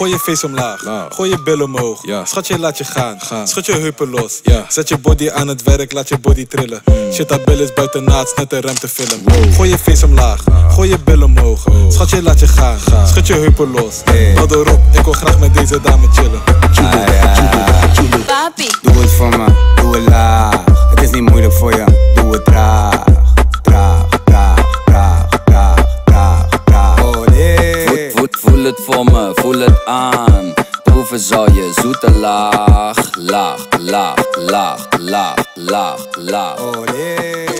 Gooi je face omlaag, gooi je billen omhoog. Schatje, laat je gaan, schud je heupen los. Zet je body aan het werk, laat je body trillen. Shit, dat bil is buiten naad, net een ruimtefilm. Gooi je face omlaag, gooi je billen omhoog. Schatje, laat je gaan, schud je heupen los. Hou erop, ik wil graag met deze dame chillen. Papi, doe het voor me, doe het laag. Het is niet moeilijk voor je, doe het traag. Traag, traag, traag, traag, traag, traag. Oh nee. Voel het voor me, voel het aan. Proeven zal je zoete laag. Laag, laag, laag, laag, laag, laag. Oh nee.